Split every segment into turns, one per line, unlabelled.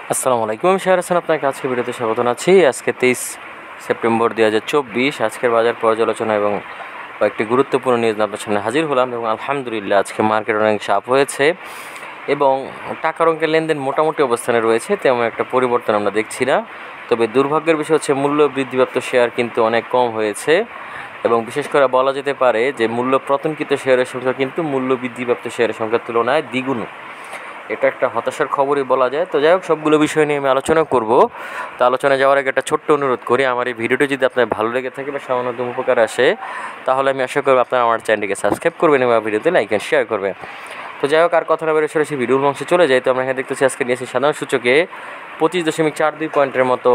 আসসালামু আলাইকুম, আমি শেয়ার হাসান আপনাকে আজকে ভিডিওতে স্বাগত জানাচ্ছি। আজকে 23 সেপ্টেম্বর 2024 আজকের বাজার পর্যালোচনা এবং কয়েকটি গুরুত্বপূর্ণ নিউজ আপনার সামনে হাজির হলাম। এবং আলহামদুলিল্লাহ আজকে মার্কেট অনেক চাপ হয়েছে এবং টাকার অঙ্কের লেনদেন মোটামুটি অবস্থানে রয়েছে, তেমন একটা পরিবর্তন আমরা দেখছি না। তবে দুর্ভাগ্যের বিষয় হচ্ছে মূল্য বৃদ্ধিপ্রাপ্ত শেয়ার কিন্তু অনেক কম হয়েছে এবং বিশেষ করে বলা যেতে পারে যে মূল্য পতনকৃত শেয়ারের সংখ্যা কিন্তু মূল্য বৃদ্ধিপ্রাপ্ত শেয়ারের সংখ্যার তুলনায় দ্বিগুণ। এটা একটা হতাশার খবরই বলা যায়। তো যাই হোক, সবগুলো বিষয় নিয়ে আমি আলোচনা করব। তো আলোচনায় যাওয়ার আগে একটা ছোট্ট অনুরোধ করি, আমার এই ভিডিওটি যদি আপনার ভালো লেগে থাকে বা সামান্যতম উপকার আসে, তাহলে আমি আশা করব আপনারা আমার চ্যানেলটিকে সাবস্ক্রাইব করবেন এবং ভিডিওতে লাইক অ্যান্ড শেয়ার করবেন। তো যাই হোক, আর কথা না বেরো সরাসরি ভিডিওর অংশে চলে যাই। তো আমরা এখানে দেখতেছি আজকে নিয়েছি সাধারণ সূচকে 25.42 পয়েন্টের মতো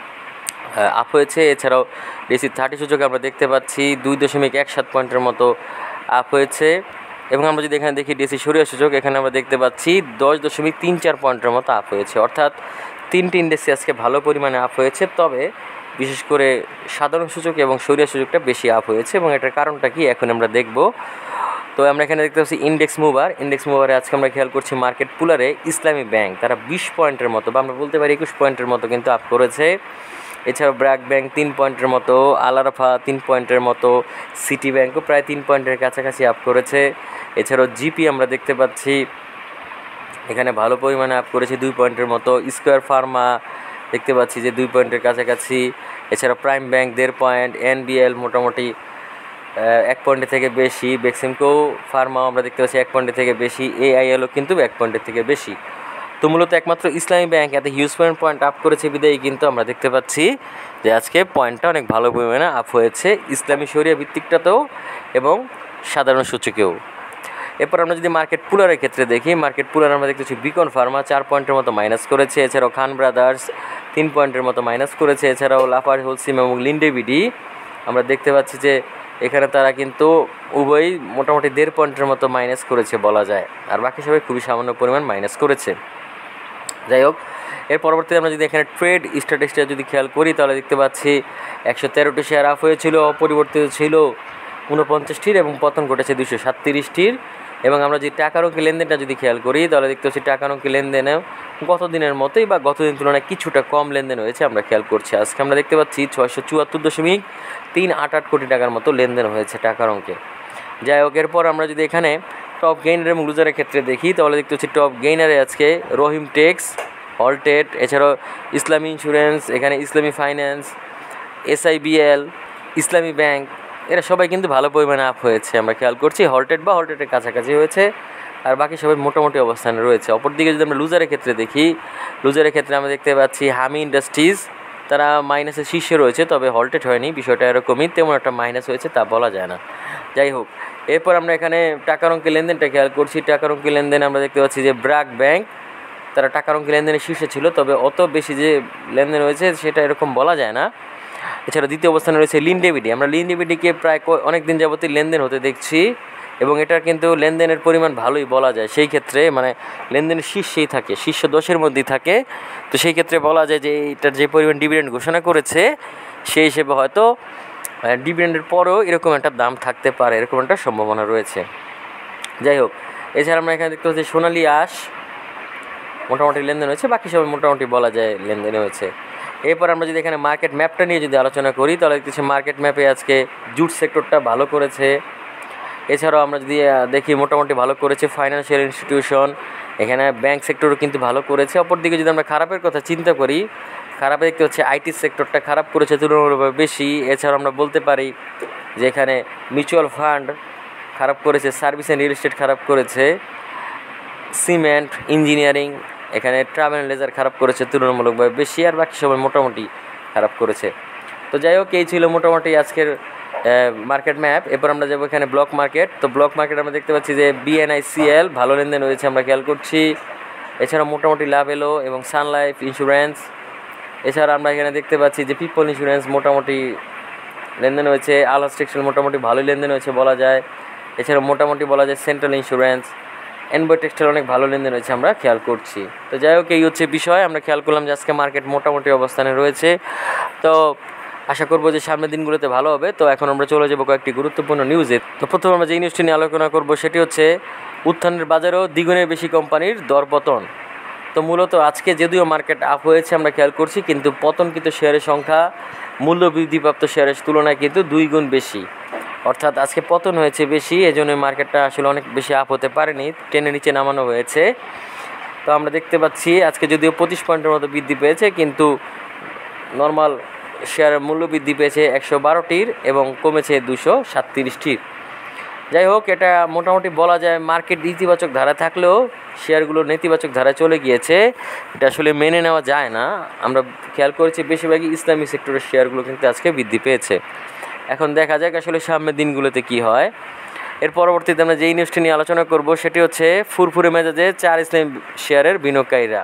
আপ হয়েছে। এছাড়াও ডিএসসি 30 সূচকে আমরা দেখতে পাচ্ছি 2.17 পয়েন্টের মতো আপ হয়েছে। এবং আমরা যদি এখানে দেখি ডিএসসি সরিয়া সূচক, এখানে আমরা দেখতে পাচ্ছি 10.34 পয়েন্টের মতো আপ হয়েছে। অর্থাৎ তিনটি ইন্ডেক্সে আজকে ভালো পরিমাণে আপ হয়েছে, তবে বিশেষ করে সাধারণ সূচক এবং সরিয়া সূচকটা বেশি আপ হয়েছে এবং এটার কারণটা কি এখন আমরা দেখব। তো আমরা এখানে দেখতে পাচ্ছি ইন্ডেক্স মুভারে আজকে আমরা খেয়াল করছি মার্কেট পুলারে ইসলামী ব্যাংক তারা 20 পয়েন্টের মতো বা আমরা বলতে পারি 21 পয়েন্টের মতো কিন্তু আপ করেছে। এছাড়াও ব্র্যাক ব্যাংক 3 পয়েন্টের মতো, আলারাফা 3 পয়েন্টের মতো, সিটি ব্যাংকও প্রায় 3 পয়েন্টের কাছাকাছি আপ করেছে। এছাড়াও জিপি আমরা দেখতে পাচ্ছি এখানে ভালো পরিমাণে আপ করেছে 2 পয়েন্টের মতো। স্কোয়ার ফার্মা দেখতে পাচ্ছি যে 2 পয়েন্টের কাছাকাছি। এছাড়া প্রাইম ব্যাংক 1.5 পয়েন্ট, এনবিএল মোটামুটি 1 পয়েন্টের থেকে বেশি, বেক্সিমকো ফার্মাও আমরা দেখতে পাচ্ছি 1 পয়েন্টের থেকে বেশি, এআইএলও কিন্তু 1 পয়েন্টের থেকে বেশি। তো মূলত একমাত্র ইসলামী ব্যাংক এত হিউজ পয়েন্ট আপ করেছে বিদায়ী কিন্তু আমরা দেখতে পাচ্ছি যে আজকে পয়েন্টটা অনেক ভালো পরিমাণে আপ হয়েছে ইসলামী শরিয়া ভিত্তিকটাতেও এবং সাধারণ সূচকেও। এরপর আমরা যদি মার্কেট পুলারের ক্ষেত্রে দেখি, মার্কেট পুলার আমরা দেখতেছি বিকন ফার্মা 4 পয়েন্টের মতো মাইনাস করেছে। এছাড়াও খান ব্রাদার্স 3 পয়েন্টের মতো মাইনাস করেছে। এছাড়াও লাফার হোলসিম এবং লিন্ডেবিডি আমরা দেখতে পাচ্ছি যে এখানে তারা কিন্তু উভয়ই মোটামুটি 1.5 পয়েন্টের মতো মাইনাস করেছে বলা যায়, আর বাকি সবাই খুবই সামান্য পরিমাণ মাইনাস করেছে। যাই হোক, এর পরবর্তীতে আমরা যদি এখানে ট্রেড স্ট্যাটিস্টিক্স যদি খেয়াল করি, তাহলে দেখতে পাচ্ছি 113টি শেয়ার আপ হয়েছিল, অপরিবর্তিত ছিল 49টির এবং পতন ঘটেছে 237টির। এবং আমরা যদি টাকার অঙ্কে লেনদেনটা যদি খেয়াল করি, তাহলে দেখতে পাচ্ছি টাকার অঙ্কে লেনদেনে গত দিনের মতোই বা গত দিন তুলনায় কিছুটা কম লেনদেন হয়েছে আমরা খেয়াল করছি। আজকে আমরা দেখতে পাচ্ছি 674.388 কোটি টাকার মতো লেনদেন হয়েছে টাকার অঙ্কে। যাই হোক, এরপর আমরা যদি এখানে টপ গেইনার এবং লুজারের ক্ষেত্রে দেখি, তাহলে দেখতে হচ্ছে টপ গেইনারে আজকে রহিম টেক্স, হলটেড, এছাড়াও ইসলামী ইন্স্যুরেন্স, এখানে ইসলামী ফাইন্যান্স, এসআইবিএল, ইসলামী ব্যাংক, এরা সবাই কিন্তু ভালো পরিমাণে আপ হয়েছে আমরা খেয়াল করছি। হলটেডের কাছাকাছি হয়েছে, আর বাকি সবাই মোটামুটি অবস্থানে রয়েছে। অপরদিকে যদি আমরা লুজারের ক্ষেত্রে দেখি, লুজারের ক্ষেত্রে আমরা দেখতে পাচ্ছি হামি ইন্ডাস্ট্রিজ তারা মাইনাসের শীর্ষে রয়েছে, তবে হলটেড হয়নি, বিষয়টা এরকমই, তেমন একটা মাইনাস হয়েছে তা বলা যায় না। যাই হোক, এরপর আমরা এখানে টাকার অঙ্কের লেনদেনটা খেয়াল করছি। টাকার অঙ্কের লেনদেন আমরা দেখতে পাচ্ছি যে ব্র্যাক ব্যাংক তারা টাকার অঙ্কের লেনদেনের শীর্ষে ছিল, তবে অত বেশি যে লেনদেন হয়েছে সেটা এরকম বলা যায় না। এছাড়া দ্বিতীয় অবস্থানে রয়েছে লিন্ডেবিডি। আমরা লিন্ডেবিডিকে প্রায় অনেক দিন যাবতীয় লেনদেন হতে দেখছি এবং এটার কিন্তু লেনদেনের পরিমাণ ভালোই বলা যায়। সেই ক্ষেত্রে মানে লেনদেনের শীর্ষেই থাকে, শীর্ষ 10-এর মধ্যেই থাকে। তো সেই ক্ষেত্রে বলা যায় যে এটার যে পরিমাণ ডিভিডেন্ড ঘোষণা করেছে সেই হিসেবে হয়তো ডিভিডেন্ডের পরেও এরকম একটা দাম থাকতে পারে, এরকম একটা সম্ভাবনা রয়েছে। যাই হোক, এছাড়া আমরা এখানে দেখতে পাচ্ছি সোনালী আঁশ মোটামুটি লেনদেন হয়েছে, বাকি সবাই মোটামুটি বলা যায় লেনদেন হয়েছে। এরপর আমরা যদি এখানে মার্কেট ম্যাপটা নিয়ে যদি আলোচনা করি, তাহলে দেখতেছি মার্কেট ম্যাপে আজকে জুট সেক্টরটা ভালো করেছে। এছাড়াও আমরা যদি দেখি মোটামুটি ভালো করেছে ফাইন্যান্সিয়াল ইনস্টিটিউশন, এখানে ব্যাংক সেক্টরও কিন্তু ভালো করেছে। অপরদিকে যদি আমরা খারাপের কথা চিন্তা করি, খারাপে দেখতে হচ্ছে আইটি সেক্টরটা খারাপ করেছে তুলনামূলকভাবে বেশি। এছাড়াও আমরা বলতে পারি যে এখানে মিউচুয়াল ফান্ড খারাপ করেছে, সার্ভিস অ্যান্ড রিয়েল এস্টেট খারাপ করেছে, সিমেন্ট, ইঞ্জিনিয়ারিং, এখানে ট্রাভেল অ্যান্ড লেজার খারাপ করেছে তুলনামূলকভাবে বেশি, আর বাকি সবাই মোটামুটি খারাপ করেছে। তো যাই হোক, এই ছিল মোটামুটি আজকের মার্কেট ম্যাপ। এরপর আমরা যাবো এখানে ব্লক মার্কেট। তো ব্লক মার্কেট আমরা দেখতে পাচ্ছি যে বিএনআইসিএল ভালো লেনদেন হয়েছে আমরা খেয়াল করছি। এছাড়া মোটামুটি লাভ এলো এবং সান লাইফ ইন্স্যুরেন্স, এছাড়া আমরা এখানে দেখতে পাচ্ছি যে পিপল ইন্স্যুরেন্স মোটামুটি লেনদেন হয়েছে, আলহাজ টেক্সটাইল মোটামুটি ভালোই লেনদেন হয়েছে বলা যায়। এছাড়া মোটামুটি বলা যায় সেন্ট্রাল ইন্স্যুরেন্স, এনবয় টেক্সটাইল অনেক ভালো লেনদেন হয়েছে আমরা খেয়াল করছি। তো যাই হোক, এই হচ্ছে বিষয়। আমরা খেয়াল করলাম যে আজকে মার্কেট মোটামুটি অবস্থানে রয়েছে, তো আশা করবো যে সামনের দিনগুলোতে ভালো হবে। তো এখন আমরা চলে যাবো কয়েকটি গুরুত্বপূর্ণ নিউজে। তো প্রথমে আমরা যে নিউজটি নিয়ে আলোচনা করবো সেটি হচ্ছে উত্থানের বাজারেও দ্বিগুণের বেশি কোম্পানির দরপতন। তো মূলত আজকে যদিও মার্কেট আপ হয়েছে আমরা খেয়াল করছি, কিন্তু পতনকৃত শেয়ারের সংখ্যা মূল্য বৃদ্ধিপ্রাপ্ত শেয়ারের তুলনায় কিন্তু 2 গুণ বেশি, অর্থাৎ আজকে পতন হয়েছে বেশি, এজন্য মার্কেটটা আসলে অনেক বেশি আপ হতে পারেনি, টেনে নিচে নামানো হয়েছে। তো আমরা দেখতে পাচ্ছি আজকে যদিও 25 পয়েন্টের মতো বৃদ্ধি পেয়েছে, কিন্তু নর্মাল শেয়ারের মূল্য বৃদ্ধি পেয়েছে 112টির এবং কমেছে 237টির। যাই হোক, এটা মোটামুটি বলা যায় মার্কেট ইতিবাচক ধারা থাকলেও শেয়ারগুলো নেতিবাচক ধারায় চলে গিয়েছে, এটা আসলে মেনে নেওয়া যায় না। আমরা খেয়াল করেছি বেশিরভাগই ইসলামী সেক্টরের শেয়ারগুলো কিন্তু আজকে বৃদ্ধি পেয়েছে। এখন দেখা যাক আসলে সামনের দিনগুলোতে কি হয়। এর পরবর্তীতে আমরা যেই নিউজটি নিয়ে আলোচনা করব সেটি হচ্ছে ফুরফুরে মেজাজে 4 ইসলামী শেয়ারের বিনিয়োগকারীরা।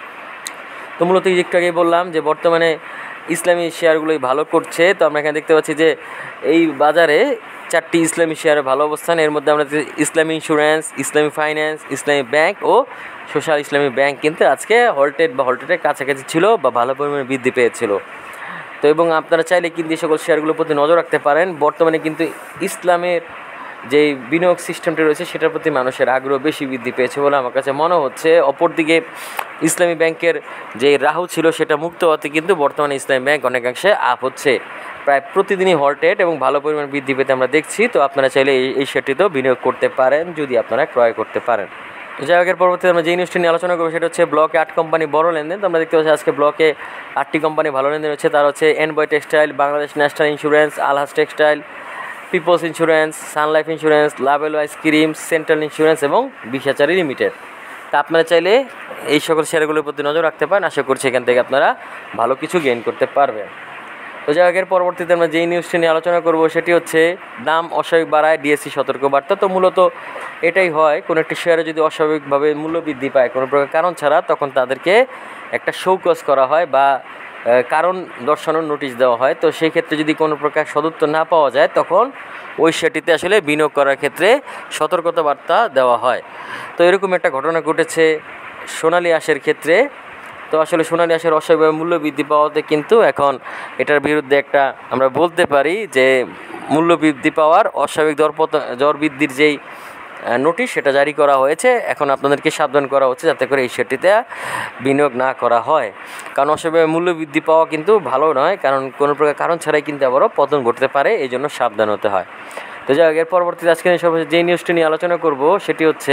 তো মূলত একটু আগেই বললাম যে বর্তমানে ইসলামী শেয়ারগুলোই ভালো করছে। তো আমরা এখানে দেখতে পাচ্ছি যে এই বাজারে 4টি ইসলামী শেয়ারের ভালো অবস্থান। এর মধ্যে আমরা ইসলামী insurance, Islami finance, Islami bank ও সোশ্যাল ইসলামী ব্যাংক কিন্তু আজকে হলটেডের কাছাকাছি ছিল বা ভালো পরিমাণে বৃদ্ধি পেয়েছিল। তো এবং আপনারা চাইলে কিন্তু এই সকল শেয়ারগুলোর প্রতি নজর রাখতে পারেন। বর্তমানে কিন্তু ইসলামের যে বিনিয়োগ সিস্টেমটি রয়েছে সেটার প্রতি মানুষের আগ্রহ বেশি বৃদ্ধি পেয়েছে বলে আমার কাছে মনে হচ্ছে। অপরদিকে ইসলামী ব্যাংকের যে রাহু ছিল সেটা মুক্ত হতে কিন্তু বর্তমানে ইসলামী ব্যাংক অনেকাংশে আপ হচ্ছে, প্রায় প্রতিদিনই হলটেড এবং ভালো পরিমাণ বৃদ্ধি পেতে আমরা দেখছি। তো আপনারা চাইলে এই শেয়ারটিতেও বিনিয়োগ করতে পারেন যদি আপনারা ক্রয় করতে পারেন। যাই হোক, এর পরবর্তীতে আমরা যেই নিউজটি নিয়ে আলোচনা করবো সেটা হচ্ছে ব্লকে 8 কোম্পানি বড় লেনদেন। তো আমরা দেখতে পাচ্ছি আজকে ব্লকে 8টি কোম্পানি ভালো লেনদেন হচ্ছে। তার হচ্ছে Envoy textile, Bangladesh national insurance, Alhaj textile, peoples insurance, Sunlife insurance, Lovello ice cream, central insurance এবং বিশাচারী লিমিটেড। তা আপনারা চাইলে এই সকল শেয়ারগুলোর প্রতি নজর রাখতে পারেন। আশা করছি এখান থেকে আপনারা ভালো কিছু গেইন করতে পারবেন। তো যাই হোক, এর পরবর্তীতে আমরা যেই নিউজটি নিয়ে আলোচনা করব সেটি হচ্ছে দাম অস্বাভাবিক বাড়ায় ডিএসসি সতর্কবার্তা। তো মূলত এটাই হয়, কোনো একটি শেয়ারে যদি অস্বাভাবিকভাবে মূল্য বৃদ্ধি পায় কোনো প্রকার কারণ ছাড়া, তখন তাদেরকে একটা শৌকজ করা হয় বা কারণ দর্শানোর নোটিশ দেওয়া হয়। তো সেই ক্ষেত্রে যদি কোনো প্রকার সদুত্তর না পাওয়া যায় তখন ওই শেয়ারটিতে আসলে বিনিয়োগ করার ক্ষেত্রে সতর্কতা বার্তা দেওয়া হয়। তো এরকম একটা ঘটনা ঘটেছে সোনালী আঁশের ক্ষেত্রে। তো আসলে সোনালী আঁশের অস্বাভাবিক মূল্য বৃদ্ধি পাওয়াতে কিন্তু এখন এটার বিরুদ্ধে একটা আমরা বলতে পারি যে মূল্য বৃদ্ধি পাওয়ার অস্বাভাবিক দর বৃদ্ধির যেই নোটিশ সেটা জারি করা হয়েছে। এখন আপনাদেরকে সাবধান করা হচ্ছে যাতে করে এই শেয়ারটিতে বিনিয়োগ না করা হয়, কারণ অস্বাভাবিক মূল্য বৃদ্ধি পাওয়া কিন্তু ভালো নয়, কারণ কোনো প্রকার কারণ ছাড়াই কিন্তু আবারও পতন ঘটতে পারে, এই জন্য সাবধান হতে হয়। তো যাই হোক, এর পরবর্তীতে আজকে যেই নিউজটি নিয়ে আলোচনা করব সেটি হচ্ছে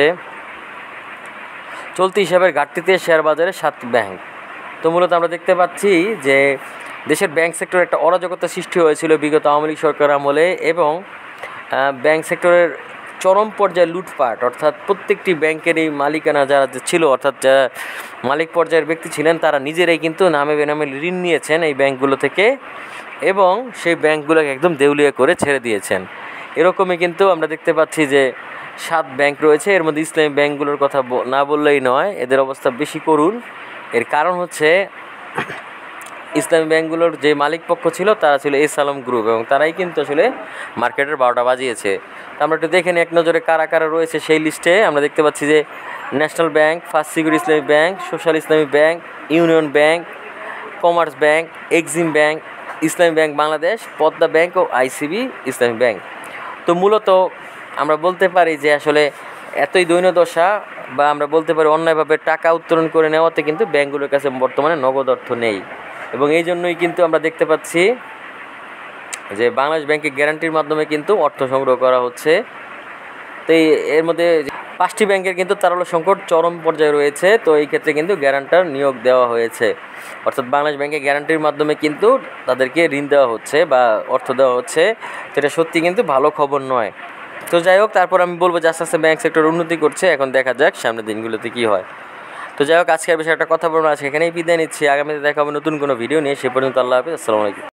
চলতি হিসাবের ঘাটতিতে শেয়ার বাজারে 7 ব্যাংক। তো মূলত আমরা দেখতে পাচ্ছি যে দেশের ব্যাংক সেক্টরে একটা অরাজকতা সৃষ্টি হয়েছিল বিগত আওয়ামী লীগ সরকার আমলে, এবং ব্যাংক সেক্টরের চরম পর্যায়ে লুটপাট, অর্থাৎ প্রত্যেকটি ব্যাংকেরই মালিকানা যারা ছিল, অর্থাৎ যারা মালিক পর্যায়ের ব্যক্তি ছিলেন তারা নিজেরাই কিন্তু নামে বেনামে ঋণ নিয়েছেন এই ব্যাংকগুলো থেকে এবং সেই ব্যাংকগুলোকে একদম দেউলিয়া করে ছেড়ে দিয়েছেন। এরকমই কিন্তু আমরা দেখতে পাচ্ছি যে 7 ব্যাংক রয়েছে। এর মধ্যে ইসলামী ব্যাংকগুলোর কথা না বললেই নয়, এদের অবস্থা বেশি করুন। এর কারণ হচ্ছে ইসলামী ব্যাংকগুলোর যে মালিক পক্ষ ছিল তারা ছিল এস আলম গ্রুপ, এবং তারাই কিন্তু আসলে মার্কেটের 12টা বাজিয়েছে। তো আমরা একটু দেখে নিই এক নজরে কারা কারা রয়েছে সেই লিস্টে। আমরা দেখতে পাচ্ছি যে national bank, first security Islami bank, social Islami bank, union bank, commerce bank, Exim bank, Islami bank Bangladesh, Padma bank ও আইসিবি ইসলামী ব্যাংক। তো মূলত আমরা বলতে পারি যে আসলে এতই দৈন্যদশা বা আমরা বলতে পারি অন্যায়ভাবে টাকা উত্তোলন করে নেওয়াতে কিন্তু ব্যাংকগুলোর কাছে বর্তমানে নগদ অর্থ নেই, এবং এই জন্যই কিন্তু আমরা দেখতে পাচ্ছি যে বাংলাদেশ ব্যাংকের গ্যারান্টির মাধ্যমে কিন্তু অর্থ সংগ্রহ করা হচ্ছে। তো এর মধ্যে 5টি ব্যাংকের কিন্তু তারল্য সংকট চরম পর্যায়ে রয়েছে। তো এই ক্ষেত্রে কিন্তু গ্যারান্টার নিয়োগ দেওয়া হয়েছে, অর্থাৎ বাংলাদেশ ব্যাংকের গ্যারান্টির মাধ্যমে কিন্তু তাদেরকে ঋণ দেওয়া হচ্ছে বা অর্থ দেওয়া হচ্ছে। তো এটা সত্যি কিন্তু ভালো খবর নয়। তো যাই হোক, তারপর আমি বলবো যে আস্তে আস্তে ব্যাংক সেক্টর উন্নতি করছে, এখন দেখা যাক সামনের দিনগুলোতে কী হয়। তো যাই হোক, আজকের বিষয়ে একটা কথা বলবো, আজকে এখানেই বিদায় নিচ্ছি। আগামীতে দেখা হবে নতুন কোনো ভিডিও নিয়ে। সে পর্যন্ত আল্লাহ হাফেজ, আসসালামু আলাইকুম।